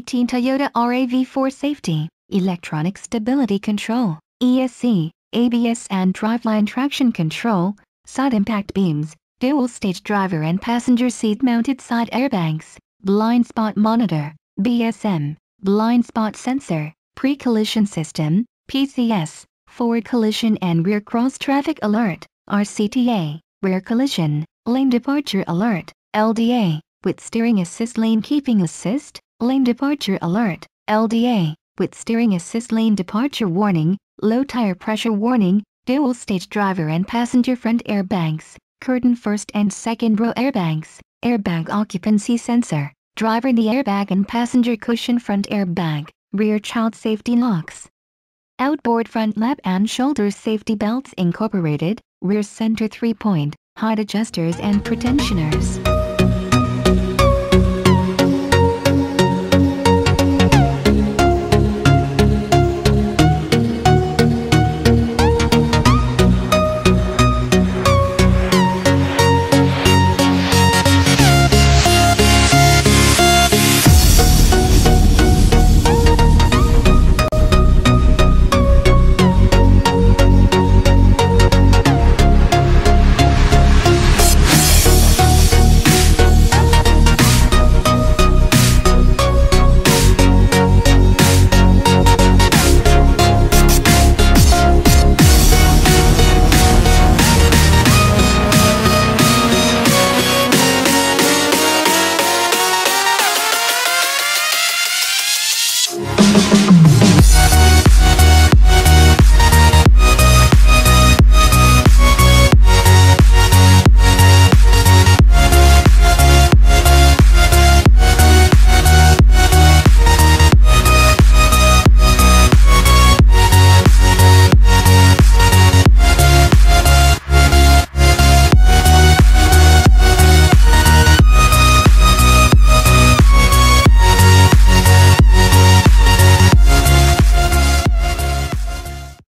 2018 Toyota RAV4 Safety, Electronic Stability Control, ESC, ABS and Driveline Traction Control, Side Impact Beams, Dual-Stage Driver and Passenger Seat Mounted Side Airbags, Blind Spot Monitor, BSM, Blind Spot Sensor, Pre-Collision System, PCS, Forward Collision and Rear Cross Traffic Alert, RCTA, Rear Collision, Lane Departure Alert, LDA, with Steering Assist Lane Keeping Assist, Lane Departure Alert, LDA, with Steering Assist Lane Departure Warning, Low Tire Pressure Warning, Dual-Stage Driver and Passenger Front Airbags, Curtain First and Second Row Airbags, Airbag Occupancy Sensor, Driver the Airbag and Passenger Cushion Front Airbag, Rear Child Safety Locks. Outboard Front Lap and Shoulder Safety Belts Incorporated, Rear Center 3-point, Height Adjusters and Pretensioners.